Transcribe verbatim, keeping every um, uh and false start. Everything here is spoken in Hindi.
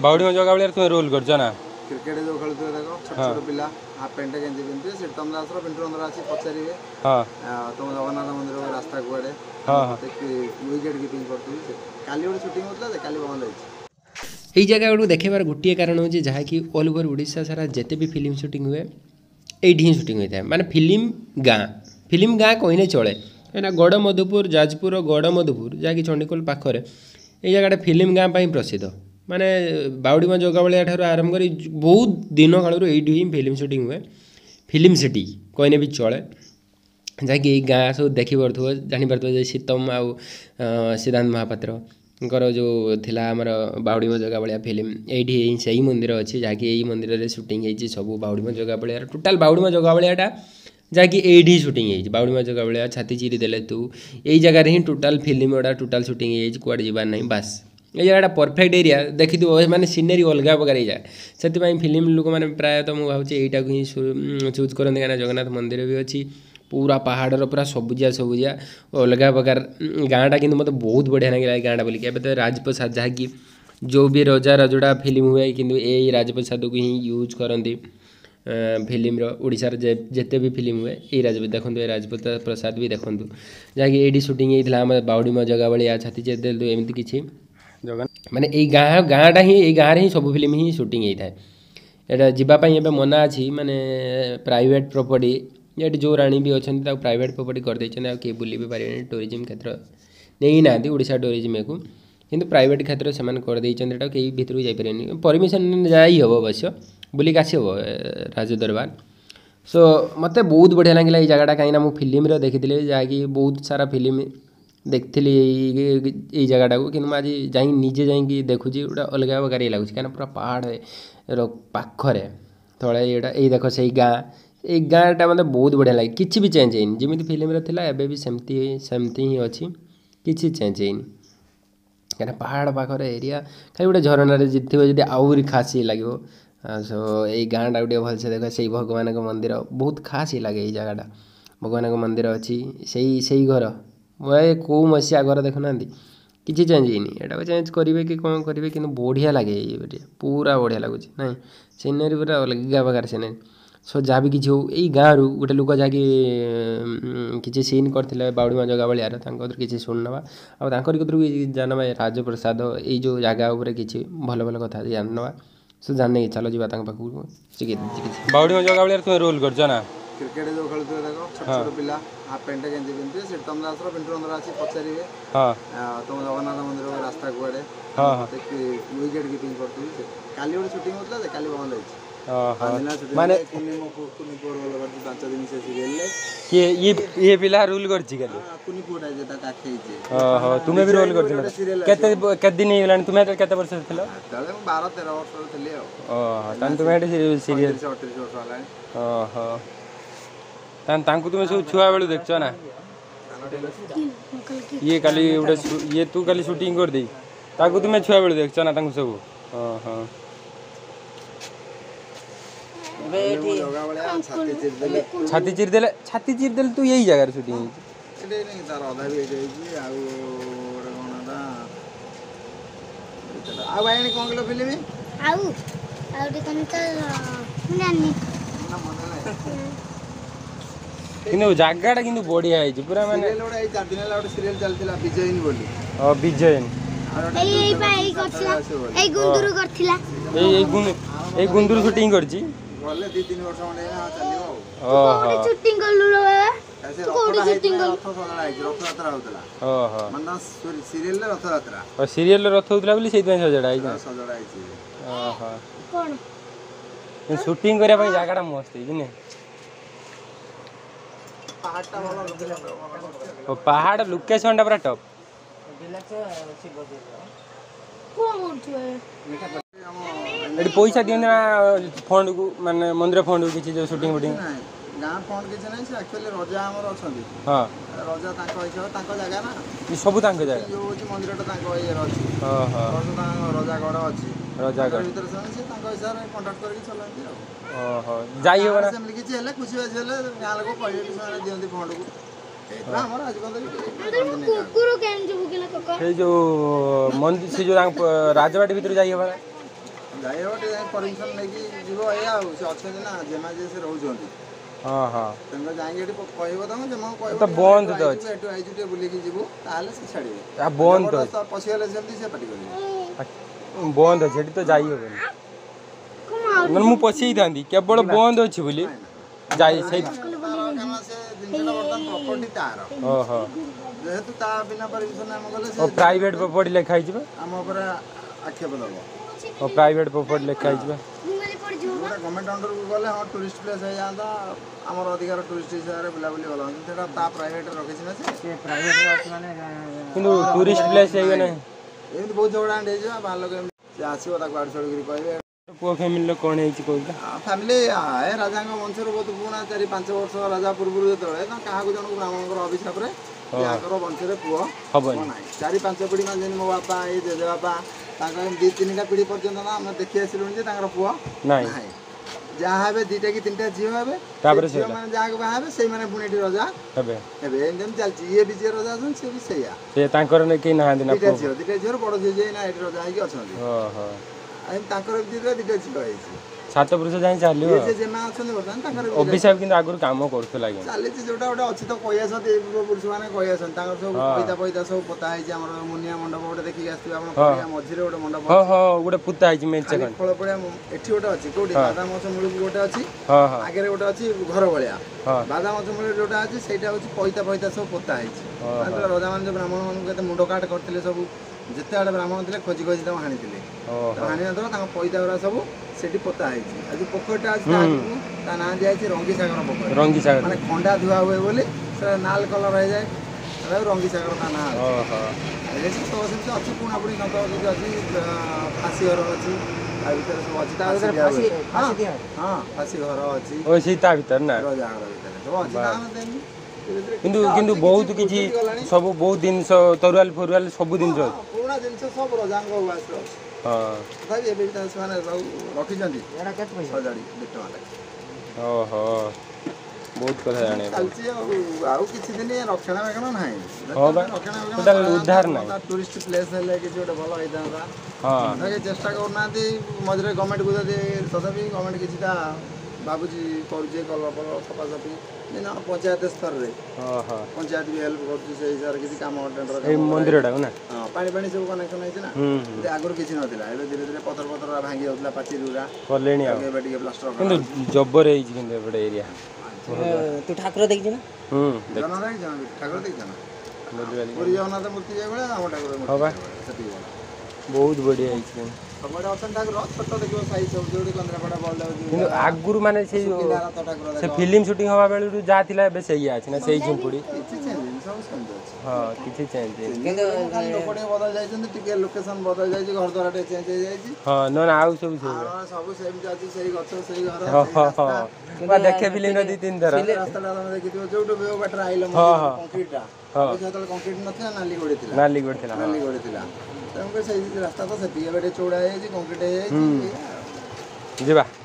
बाउडी में जगह वाले तुम रोल करछ ना क्रिकेट जो खेलते देखो छोट छोट पिला हाफ पैंट गेंजी पिंधे से तुम दासर पिंटू अंदर आसी पचारिबे हां तुम जगन्नाथ मंदिर के रास्ता कुआडे हां विकेट कीपिंग करथि से काली ओडी शूटिंग होतला जे काली बंद होई एई जगह गुड देखेबार गोटे कारण हो जहाँ कि ऑल ओवर ओडिशा सारा जिते भी फिल्म शूटिंग हुए ये शूटिंग होता है माने फिल्म गाँ फिल्म गाँ कहने चले कहीं गड़मधुपुर जाजपुर गड़मधुपुर जहाँकि चंडीखोल पाखरे ये जगह फिल्म गाँ प्रसिद्ध माने बाउडीमा जगावलिया ठार आरंभ कर बहुत दिन काल ही फिल्म शूटिंग हुए फिल्म सिटी कहने भी चले जहाँकि गाँ सब देखिपो जापर सीतम आउ सिद्धांत महापात्र जो थिला आमर बाउडीमा जगावलिया फिल्म ये से मंदिर अच्छी जहाँकि यही मंदिर में शूटिंग होती सब बाउडीमा जगावलिया टोटाल बाउडीमा जगावलियाटा जहाँकि ये शूटिंग होती बाउडीमा जगावलिया छाती चिरी देले तू यही जगह ही टोटाल फिल्म गुड़ा टोटाल शूटिंग होती कुआड़े जीवार नहीं बास ये जगह परफेक्ट एरिया देखी माने सीनेरी अलग प्रकार ये से फिल्म लोक मैंने प्राय तो मुझे भाई यहीटा को ही चूज करते कहीं जगन्नाथ मंदिर भी अच्छी पूरा पहाड़ पूरा सबुजिया सबुजिया अलग प्रकार गाँटा कि मतलब बहुत बढ़िया लगे गाँटा बोलिक तो राजप्रसाद जहाँकि जो भी रजा रजोड़ा फिल्म हुए कि यही राजप्रसाद को ही यूज करती फिल्म ओडिशार जिते भी फिल्म हुए यही राज देखो ये राजप्रसाद भी देखूँ जहाँकि ये शूटिंग होता है बाउडीमा जगह भाया छाती चेद एमती किसी माने ये गाँ गाँटा ही ये गाँव ही सब फिल्म ही शूटिंग होता है यहाँ जावाई ए मना अच्छी माने प्राइवेट प्रॉपर्टी ये जो राणी भी अच्छा प्राइवेट प्रॉपर्टी करदे किए बुले भी पारे टूरिज्म क्षेत्र नहीं ना ओडिशा टूरिज्म को किंतु प्राइवेट क्षेत्र से करदे कहीं भितर जापर परमिशन जाई हम अवश्य बुलिक आस राजदरबार सो मत बहुत बढ़िया लगे ये जगह कहीं मुझे फिल्म देखी जहाँकि बहुत सारा फिल्म देखी ये जगह को कि आज जा निजे जा देखुची गोटे अलग प्रकार ये लगुच कहीं पूरा पहाड़ पाखरे तले यहाँ ये देख से गाँ ये गाँटा मतलब बहुत बढ़िया लगे किसी भी चेंज है जमी फिल्म थी एवं भी सेमती सेमती ही अच्छी किसी चेंज है कहीं पहाड़ पाखर एरिया खाली गोटे झरणार थी जी आहरी खास ही लगे सो ये गाँटा गोटे भलसे देख से भगवान मंदिर बहुत खास ही लगे ये जगहटा भगवान मंदिर अच्छी से घर मैं कौ मसीहा घर देखुना किसी चेंज ही यहाँ चेंज करेंगे कि कौन करेंगे कि बढ़िया लगे ये पूरा बढ़िया लगुच ना सीनेरी पूरा अलग प्रकार सीनेरी सो जहाँ भी किसी हो यही गाँव रू गोटे लोक जहाँकि किसी सीन करते बाउडीमा जगह भायार किसी शुण नवा आर भी जानवा राजप्रसाद ये जो जगह किसी भल भल कथा जान नवा सो जानने चलो जी पाखक बाउडीमा जगह भाया तुम रोल करछ ना क्रिकेट जो खेलते देखो छोट छोट पिला हाफ पैंट गेंजी पिंधे से तुम दासर पिंटू अंदर आसी पचारिबे हां तुम जगन्नाथ मंदिर के रास्ता कुआडे हां विकेट कीपिंग करथि से काली ओडी शूटिंग होतला जे काली बंद होई माने कुनी मो कुनी पोर वाला करती पांच दिन से सीरियल ले के ये ये पिला रोल करछि काली कुनी पोटा जेता काखे जे ओहो तुमे भी रोल करछि केते केते दिन हिलान तुमे केते वर्ष थिलो तले बारह तेरह वर्ष थिले ओहो तन तुमे सीरियल सीरियल अड़तीस वर्ष हलानी ओहो तन तांकु तुमे सब छुआ बेलु देखछ ना ये काली गोटे ये तू काली शूटिंग कर दे ताकु तुमे छुआ बेलु देखछ ना तांकु सब ओहो छाती चिर देले छाती चिर देले तू यही जगह शूटिंग एडे नहीं तार आधा भी जाई छी आ ओरे कोनटा आ भाई कोन किलो फिल्म आउ आउ de कोन त नानी ना मन नाही किनु जगहटा किनु बढ़िया है पूरा माने सीरियल ओडा ए चार दिन ला ओडा सीरियल चलतिला विजयन बोली अ विजयन ए ए पाई करथिला ए गुंदुरु करथिला ए ए गुंदु ए गुंदुरु शूटिंग करछि बोले दो तीन वर्ष माने ना चलियो ओहो शूटिंग करलु रे ऐसे कोडी शूटिंग कर रथ सला है रथ यात्रा होतला ओहो मन्ना सीरियल ले रथ यात्रा और सीरियल ले रथ होतला बोली सेति सजड़ा है सजड़ा है ओहो कोन ये शूटिंग करे भाई जगहटा मस्त है ने पहाड़टा वाला ओ पहाड़ लोकेशनटा पूरा टॉप कोन उठवे एडी पैसा दियो ना फंड को माने मंदिर फंड को किछि जो शूटिंग वुटिंग गाँ फंड किछि नै से एक्चुअली रजा हमर अछंदी हां रजा ताको हिसाब ताको जगह ना ई सब तांके जगह जो होची मंदिरटा ताको ये अछि हां हां रजा गड अछि रजा गड भीतर से ताको हिसाब रे कांटेक्ट करके चलंती ओहो जाई हो ना से मिल किछि हेले खुशी बाजी हेले गाँ लोग कहले कि माने दियंती फंड को हमर आज बंद कुकुर केन जो बुकिला कका से जो मंदिर से जो राजवाड़ी भीतर जाई हो ना ଯାଇ ହେବ ଟିକେ ଯାଇ ପରମିସନ୍ ନେଇକି ଯିବ ଏଇଆ ଆଉ ସେ ଅଛନ୍ତି ନା ଜେମା ଯେ ସେ ରହୁଛନ୍ତି ହଁ ହଁ ତାଙ୍କ ଯାଇକି ଏଠି କହିବ ତମ ଜେମାକୁ କହିବ ତ ବନ୍ଦ ତ ଅଛି ଏଠୁ ଆଇଛୁ ଟିକେ ବୁଲିକି ଯିବୁ ତାହେଲେ ସେ ଛାଡ଼ିବେ ଆ ବନ୍ଦ ତ ଅଛି ପଶିଗଲେ ସେମିତି ସେ ପାଟି କରିବେ ବନ୍ଦ ଅଛି ଏଠି ତ ଯାଇ ହେବନି ମାନେ ମୁଁ ପଶିଥାନ୍ତି କେବଳ ବନ୍ଦ ଅଛି ବୋଲି ଯାଇ ସେଇ କାରଣ ସେ ଜିନିଷଟା ବର୍ତ୍ତମାନ ପ୍ରପର୍ଟି ତାର ଓହୋ ଯେହେତୁ ତା ବିନା ପରମିସନ୍ ଆମେ ଗଲେ ଓ ପ୍ରାଇଭେଟ୍ ପ୍ରପର୍ଟି ଲେଖା ହେଇଛି ବା ଆମ ଉପରେ ଆକ୍ଷେପ ଦେବ ଓ ପ୍ରାଇଭେଟ୍ ପ୍ରପର୍ଟି ଲେଖା ହେଇଛି ବା ଗୋଟେ ଗଭର୍ଣ୍ଣମେଣ୍ଟ ଅଣ୍ଡରକୁ ଗଲେ ହଁ ଟୁରିଷ୍ଟ ପ୍ଲେସ୍ ହେଇଯାଆନ୍ତା ଆମର ଅଧିକାର ଟୁରିଷ୍ଟ ହିସାବରେ ବୁଲାବୁଲି ଭଲ ହୁଅନ୍ତି ସେଇଟା ତା ପ୍ରାଇଭେଟ୍ରେ ରଖିଛି ନା ସେ ପ୍ରାଇଭେଟ୍ରେ ଅଛି ମାନେ କିନ୍ତୁ ଟୁରିଷ୍ଟ ପ୍ଲେସ୍ ହେଇଗଲେ ଏମିତି ବହୁତ ଝଗଡ଼ା ହେଇଯିବ ବାହାର ଲୋକ ସେ ଆସିବ ତାକୁ ଆଡ଼ୁ ସାଡ଼ୁ କରି କହିବେ ପୁଅ ଫ୍ୟାମିଲିର କ'ଣ ହେଇଛି କହୁଥିଲା ଫ୍ୟାମିଲି ଏ ରାଜାଙ୍କ ବଂଶରୁ ବହୁତ ପୁରୁଣା ଚାରି ପାଞ୍ଚ ବର୍ଷ ରାଜା ପୂର୍ବରୁ ଯେତେବେଳେ ନା କାହାକୁ ଜଣକୁ ବ୍ରାହ୍ମଣଙ୍କର ଅଭିଶାପରେ ତାଙ୍କର ବଂଶରେ ପୁଅ ହବନି ନାହିଁ ଚାରି ପାଞ୍ଚ ପିଢ଼ି ମାନେ ଯେମିତି ମୋ ବାପା ଏଇ ଜେଜେ ବାପା ତାଙ୍କ ଦୁଇ ତିନିଟା ପିଢ଼ି ପର୍ଯ୍ୟନ୍ତ ନା ଆମେ ଦେଖି ଆସିଲୁଣି ଯେ ତାଙ୍କର ପୁଅ ନାହିଁ ଯାହା ହେବେ ଦୁଇଟା କି ତିନିଟା ଝିଅ ହେବେ ତାପରେ ଝିଅମାନେ ଯାହାକୁ ବାହା ହେବେ ସେଇମାନେ ପୁଣି ଏଠି ରଜା ହେବେ ହେବେ ଏମିତି ଚାଲିଛି ଇଏ ବି ଯିଏ ରଜା ଅଛନ୍ତି ସିଏ ବି ସେଇଆ ସେ ତାଙ୍କର କେହି ନାହାନ୍ତି ନା ଦୁଇଟା ଝିଅ ଦୁଇଟା ଝିଅର ବଡ଼ ଝିଅ ଯିଏ ନା ଏଠି ରଜା ହେଇକି ଅଛନ୍ତି ଓହୋ ତାଙ୍କର ଦୁଇଟା ଦୁଇଟା ଝିଅ ହେଇଛି ସାତ ପୁରୁଷ ଯାଇ ଚାଲିବ ଜେମା ଅଛନ୍ତି ବର୍ତ୍ତମାନ ତାଙ୍କର ଅଭିଶାପ କିନ୍ତୁ ଆଗରୁ କାମ କରୁଥିଲା ଚାଲିଛି ଯୋଉଟା ଗୋଟେ ଅଛି ତ କହି ଆସନ୍ତି ଏଇ ପୁରୁଷ ମାନେ କହି ଆସନ୍ତି ତାଙ୍କର ସବୁ ପଇତା ପଇତା ସବୁ ପୋତା ହେଇଛି ଆମର ମୁନିଆ ମଣ୍ଡପ ଗୋଟେ ଦେଖିକି ଆସିଥିବେ ଆପଣ ମଝିରେ ଗୋଟେ ମଣ୍ଡପ ହଁ ହଁ ଗୋଟେ ପୋତା ହେଇଛି ମେଞ୍ଚେ ଫଳ ପଡ଼ିଆ ଏଠି ଗୋଟେ ଅଛି କୋଉଠି ବାଦାମଛ ମୂଳକୁ ଗୋଟେ ଅଛି ଆଗରେ ଗୋଟେ ଅଛି ଘର ଭଳିଆ ବାଦାମଛ ମୂଳରେ ଯୋଉଟା ଅଛି ସେଇଟା ହଉଛି ପଇତା ପଇତା ସବୁ ପୋତା ହେଇଛି ରଜାମାନେ ଯୋଉ ବ୍ରାହ୍ମଣ ମାନଙ୍କୁ କେତେ ମୁଣ୍ଡ କାଟ କରିଥିଲେ ସବୁ ଯେତେ ଆଡ଼େ ବ୍ରାହ୍ମଣ ଥିଲେ ଖୋଜି ଖୋଜି ତାଙ୍କୁ ହାଣିଥିଲେ ହାଣି ନଥିବ ତାଙ୍କ ପଇତା ଗୁଡ଼ା ସବୁ ସେଠି ପୋତା ହେଇଛି ଆଉ ଯୋଉ ପୋଖରୀଟା ଅଛି ତା ନାଁ ଦିଆଯାଇଛି ରଙ୍ଗି ସାଗର ପୋଖରୀ ରଙ୍ଗି ସାଗର ମାନେ ଖଣ୍ଡା ଧୁଆ ହୁଏ ବୋଲି ସେ ନାଲ କଲର ହେଇଯାଏ ରଙ୍ଗି ସାଗର ତା ନାଁ ଅଛି ସବୁ ସେମିତି ଅଛି ପୁଣା ପୁଣି ନତ କିଛି ଅଛି ଫାଶୀ ଘର ଅଛି ତା ଭିତରେ ସବୁ ଅଛି ତା ଭିତରେ ହଁ ଫାଶୀ ଘର ଅଛି ସେଇ ତା ଭିତରେ ନା ରଜା ଘର ଭିତରେ ସବୁ ଅଛି ନା ଦେନି କିନ୍ତୁ କିନ୍ତୁ ବହୁତ କିଛି ସବୁ ବହୁତ ଜିନିଷ ତରୁଆଲ ଫରୁଆଲ ସବୁ ଜିନିଷ ଅଛି ପୁରୁଣା ଜିନିଷ ସବୁ ରଜାଙ୍କ ଉଆସରେ ଅଛି ତଥାପି ଏବେ ବି ସେମାନେ ରଖିଛନ୍ତି ସଜାଡ଼ି ଦୁଇ ଟଙ୍କା ଲାଗେ ଓହୋ ବହୁତ କଥା ଜାଣିବା ଚାଲିଛି ଆଉ ଆଉ କିଛି ଦିନ ରକ୍ଷଣାବେକ୍ଷଣ ନାହିଁ ଉଦ୍ଧାର ନାହିଁ ଟୁରିଷ୍ଟ ପ୍ଲେସ୍ ହେଲେ କିଛି ଗୋଟେ ଭଲ ହେଇଥାନ୍ତା ହଁ ଚେଷ୍ଟା କରୁନାହାନ୍ତି ମଝିରେ ଗଭର୍ଣ୍ଣମେଣ୍ଟକୁ ଯଦି ତଥାପି ଗଭର୍ଣ୍ଣମେଣ୍ଟ କିଛିଟା ଭାବୁଛି କରୁଛି କଲର ଫଲର ସଫାସଫି ପଞ୍ଚାୟତ ସ୍ତରରେ ପଞ୍ଚାୟତ ବି ହେଲ୍ପ କରୁଛି ସେଇ ହିସାବରେ କିଛି କାମ ଏଇ ମନ୍ଦିରଟାକୁ ନା ହଁ ପାଣି ପାଣି ସବୁ କନେକ୍ସନ ହେଇଛି ନା ଆଗରୁ କିଛି ନଥିଲା ଏବେ ଧୀରେ ଧୀରେ ପଥର ପଥର ଭାଙ୍ଗି ଯାଉଥିଲା ପାଚେରୀ ଗୁରା କଲେଣି ଆଉ ଏବେ ଟିକେ ପ୍ଲାଷ୍ଟର କିନ୍ତୁ ଜବର ହେଇଛି କିନ୍ତୁ ଏପଟେ ଏରିଆ ତୁ ଠାକୁର ଦେଖିଛୁ ନା ହୁଁ ଜଗନ୍ନାଥ ଦେଖିଛ ନା ଠାକୁର ଦେଖିଛ ନା ପୁରୀ ଜଗନ୍ନାଥ ମୂର୍ତ୍ତି ଯେଭଳିଆ ଆମ ଠାକୁର ସେତିକି ବଡ଼ ବହୁତ ବଢ଼ିଆ ହେଇଛି ସବୁଆଡ଼େ ଅଛନ୍ତି ଠାକୁର ଛୋଟ ଦେଖିବ ସାଇଜ୍ ସବୁ ଯୋଉଠି କେନ୍ଦ୍ରାପଡ଼ା ବଳଦ କିନ୍ତୁ ଆଗରୁ ମାନେ ସେଇ ସେ ଫିଲ୍ମ ସୁଟିଂ ହବା ବେଳରୁ ଯାହା ଥିଲା ଏବେ ସେଇଆ ଅଛି ନା ସେଇ ଝୁମ୍ପୁଡ଼ି କିଛି ଚେଞ୍ଜ ସବୁ ସେମିତି ଅଛି ହଁ କିଛି ଚେଞ୍ଜ କିନ୍ତୁ ଖାଲି ଲୋକ ଟିକେ ବଦଳି ଯାଇଛନ୍ତି ଟିକେ ଲୋକେସନ ବଦଳି ଯାଇଛି ଘର ଦ୍ୱାରା ଟିକେ ଚେଞ୍ଜ ହେଇଯାଇଛି ହଁ ନହେଲେ ଆଉ ସବୁ ସବୁ ସବୁ ସେମିତି ଅଛି ସେଇ ଗଛ ସେଇ ଘର ଦେଖେ ଫିଲ୍ମ ଦି ତିନି ଥର ରାସ୍ତାଟା ତମେ ଦେଖିଥିବ ଯୋଉଠୁ ବାଟରେ ଆଇଲ କଂକ୍ରିଟଟା ସେତେବେଳେ କଂକ୍ରିଟ ନଥିଲା ନାଲି ଗୋଡ଼ି ଥିଲା ନାଲି ଗୋଡ଼ି ଥିଲା ନାଲି ଗୋଡ଼ି ଥିଲା ତେଣୁକରି ସେଇ ରାସ୍ତା ତ ସେତିକି ଏବେ ଟିକେ ଚଉଡ଼ା ହେଇଯାଇଛି କଂକ୍ରିଟ ହେଇଯାଇଛି ଯିବା